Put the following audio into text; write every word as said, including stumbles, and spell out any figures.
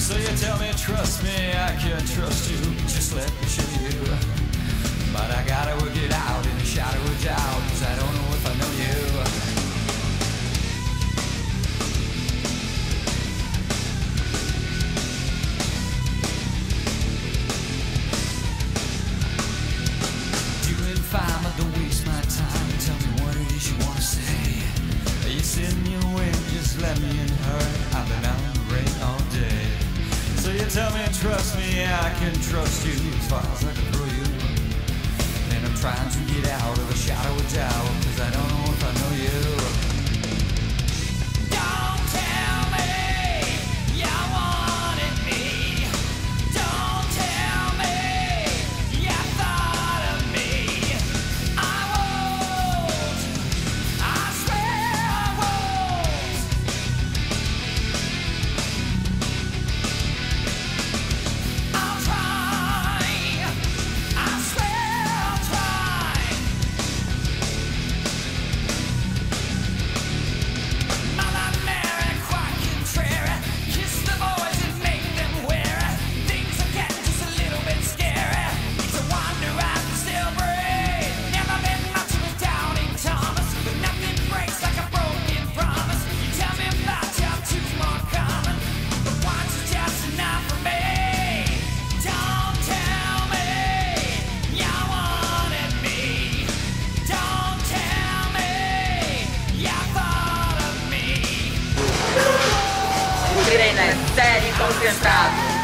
So you tell me, trust me, I can trust you. Just let me show you. But I gotta work it out in the shadow of doubt, 'cause I don't know if I know you. Doing fine, but don't waste my time. Tell me what it is you wanna say. You sit in your way, just let me in her. I've been out in the rain all day. So you tell me, trust me, I can trust you as far as I can throw you. And I'm trying to get out of the shadow of doubt, 'cause I don't know if I know you. Don't tell me you wanted me. Don't tell me you thought of me. I won't. I swear I won't. I'll try. I swear I'll try. Mother Mary, quite contrary. Kiss the boys and make them weary. Things are getting just a little bit scary. It's a wonder I can still breathe. Never been much of a doubting Thomas, but nothing breaks like a broken promise. You tell me about your two's more common, but one's just enough for me. Don't tell me you wanted me. Don't tell me you thought of me. Entrei na série concentrado.